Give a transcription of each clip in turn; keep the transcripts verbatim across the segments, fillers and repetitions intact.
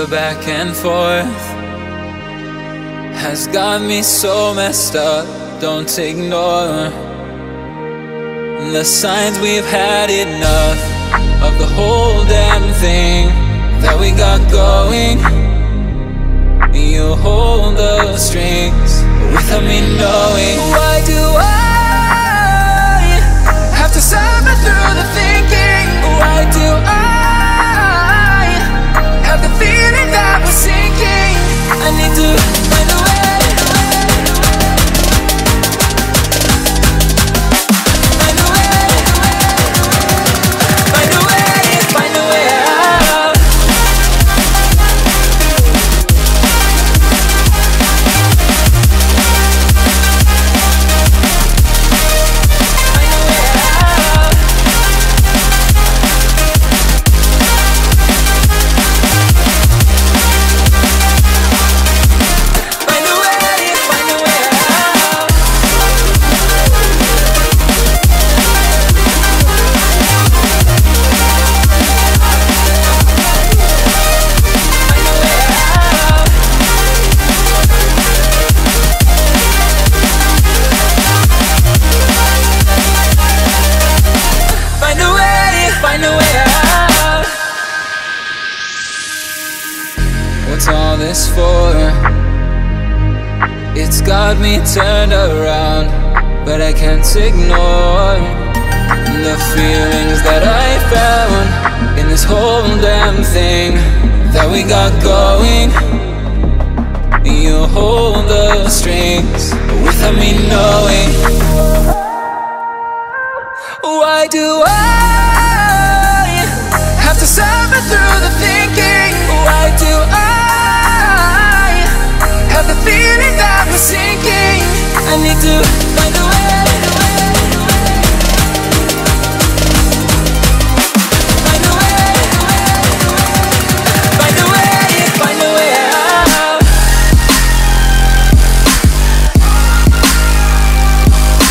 back and forth has got me so messed up. Don't ignore the signs. We've had enough of the whole damn thing that we got going. You hold the strings without me knowing. Why do I have to suffer through the thinking? Why do I have the feeling that we're sinking? I need to find a way. What's all this for? It's got me turned around, but I can't ignore the feelings that I found in this whole damn thing that we got going. You hold the strings without me knowing. Why do I have to suffer through the thinking? Why do I have the feeling that we're sinking? I need to find a way. Find a way. Find a way. Find a way out.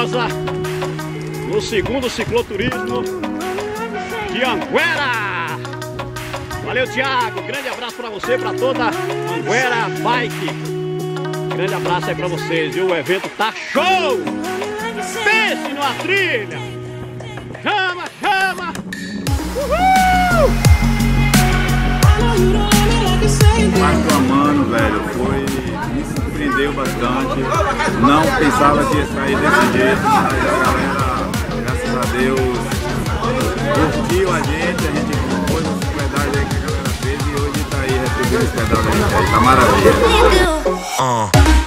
Rosa, no segundo cicloturismo de Anguera. Valeu, Thiago, grande abraço pra você, pra toda Anguera Bike. Grande abraço aí pra vocês, viu? O evento tá show! Pense numa trilha! Chama, chama! Uhul! Marco Amano, velho, foi, me surpreendeu bastante. Não pensava que ia sair desse jeito, mas a galera, graças a Deus, curtiu a gente, a gente pôs as pedais aí que a galera fez e hoje tá aí retribuindo os pedais da gente aí, tá maravilha. Uh.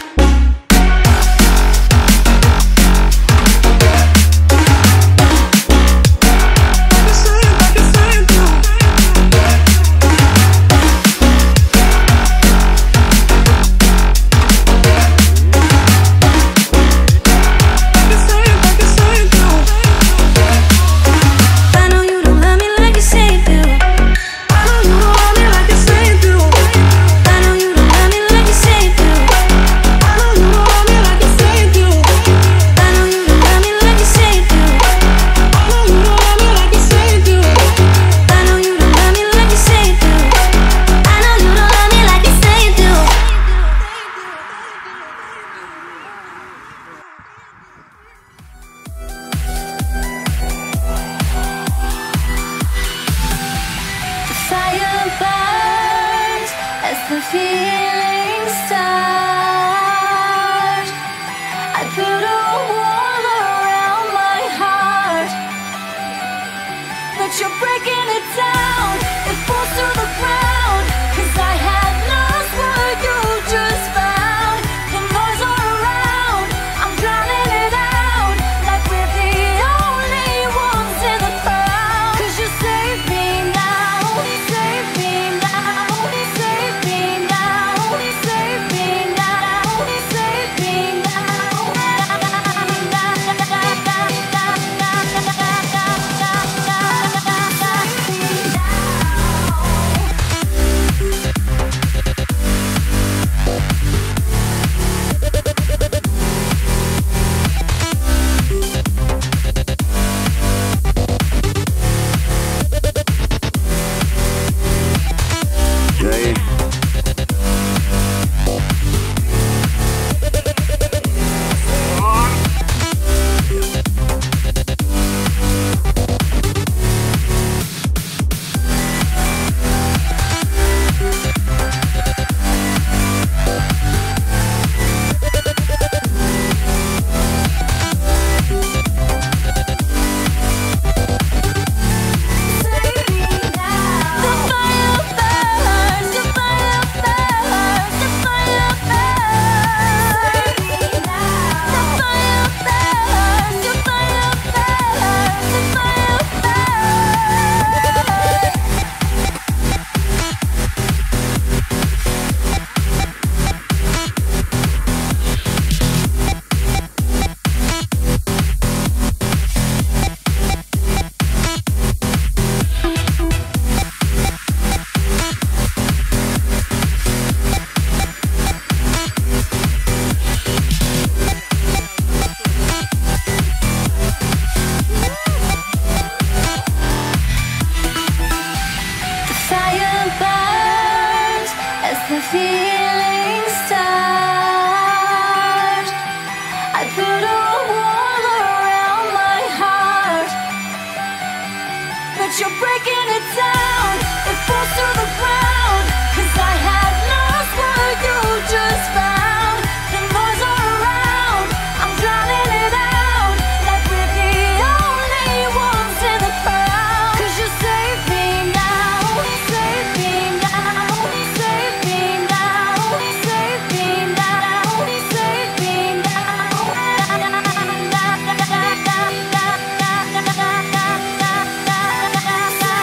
The feeling start. I put a wall around my heart, but you're breaking it down. It falls to the ground, 'cause I had lost what you just found. The noise all around, I'm drowning it out, like we're the only ones in the crowd. 'Cause you save me now, save me now, save me. The feeling start. I put a wall around my heart, but you're breaking it down. It falls to the ground, 'cause I had lost what you just found. The noise all around, I'm drowning it out, like we're the only ones in the crowd. 'Cause you save me now, save me now, save me. Save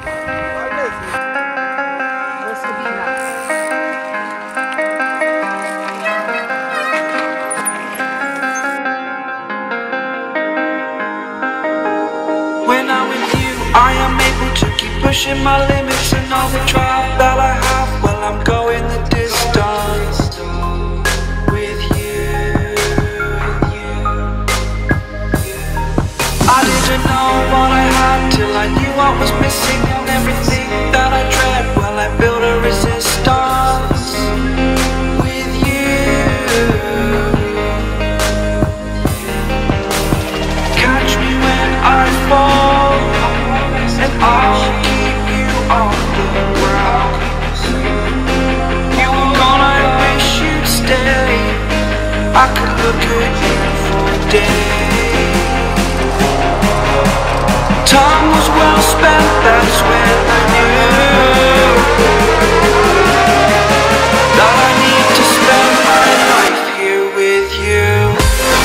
Vou subir lá. When I'm with you, I am able to keep pushing my limits and all the drive that I have. Well, I'm going the distance with you. I didn't know what I had till I knew I was missing and everything that I dread. Well, I built a resistance with you. Catch me when I fall, and I'll keep you on the ground. You were gone, I wish you'd stay. I could look at you for days. Time was well spent, that's when I knew that I need to spend my life here with you.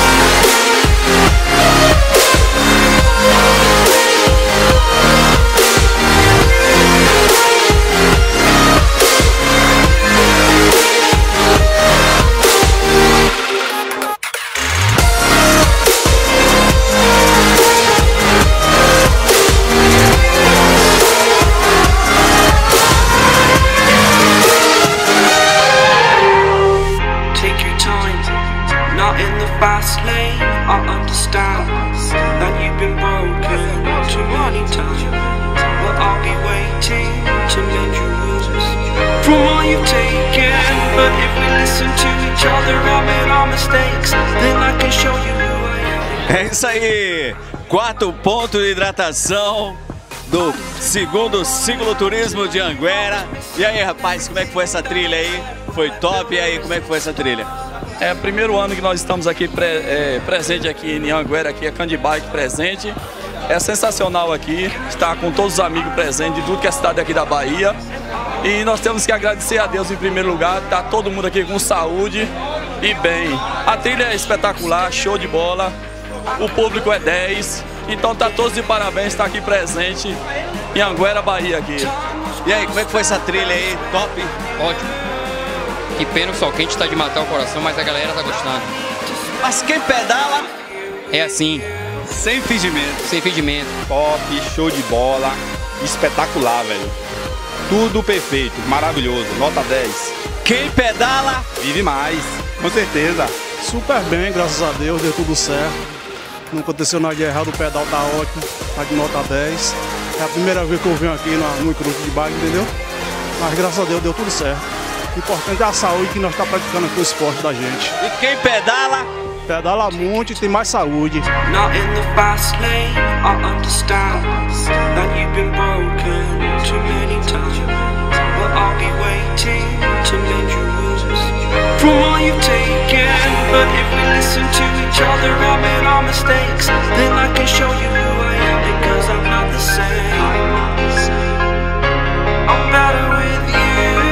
Fast lane, I understand that you've been broken too many times, but I'll be waiting to mend your wounds from all you've taken. But if we listen to each other and made our mistakes, then I can show you who I am. É isso aí, quarto ponto de hidratação do segundo cicloturismo de Anguera. E aí, rapaz, como é que foi essa trilha aí? Foi top, e aí, como é que foi essa trilha? É o primeiro ano que nós estamos aqui pre, é, presente aqui em Anguera, aqui a Candibike presente. É sensacional aqui, estar com todos os amigos presentes de tudo que é cidade aqui da Bahia. E nós temos que agradecer a Deus em primeiro lugar, tá todo mundo aqui com saúde e bem. A trilha é espetacular, show de bola, o público é dez, então tá todos de parabéns, estar aqui presente em Anguera, Bahia aqui. E aí, como é que foi essa trilha aí? Top? Ótimo. Que pena o sol quente tá de matar o coração, mas a galera tá gostando. Mas quem pedala é assim, sem fingimento. Sem fingimento. Top, show de bola, espetacular, velho. Tudo perfeito, maravilhoso, nota dez. Quem pedala vive mais, com certeza. Super bem, graças a Deus, deu tudo certo. Não aconteceu nada de errado, o pedal tá ótimo, tá de nota dez. É a primeira vez que eu venho aqui no cruze de bike, entendeu? Mas graças a Deus deu tudo certo. O importante é a saúde que nós estamos praticando aqui, o esporte da gente. E quem pedala? Pedala muito e tem mais saúde. Not in the fast lane, I understand that you've been broken too many times, but I'll be waiting to mend your wounds from all you've taken. But if we listen to each other and made our mistakes, then I can show you who I am, because I'm not the same. I'm better with you.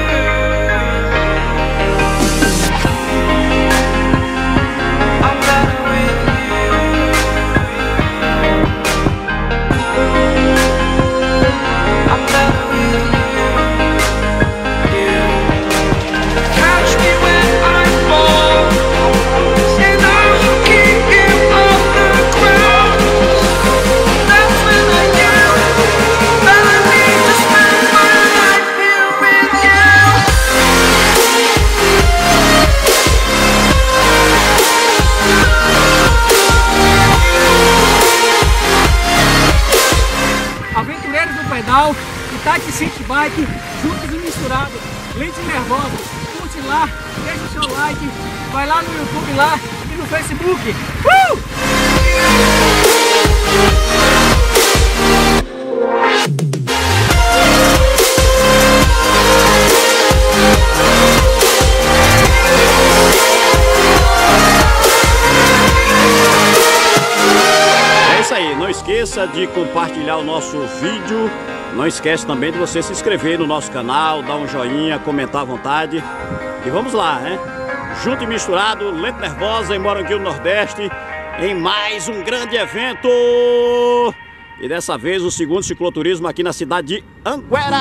Itachi City Bike, juntos e misturados, Lente Nervosa. Curte lá, deixa o seu like, vai lá no YouTube lá e no Facebook. Uh! É isso aí, não esqueça de compartilhar o nosso vídeo. Não esquece também de você se inscrever no nosso canal, dar um joinha, comentar à vontade. E vamos lá, né? Junto e misturado, Lente Nervosa em Moranguinho Nordeste, em mais um grande evento E dessa vez o segundo cicloturismo aqui na cidade de Anguera.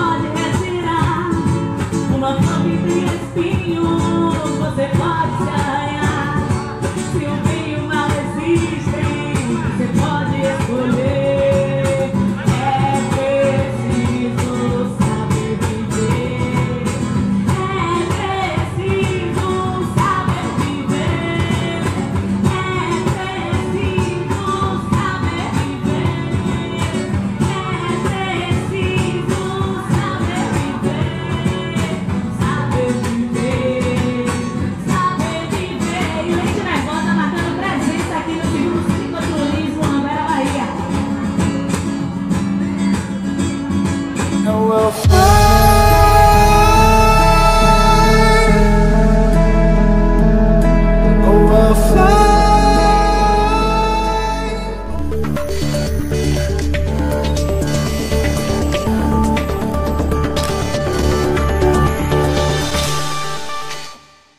Você pode se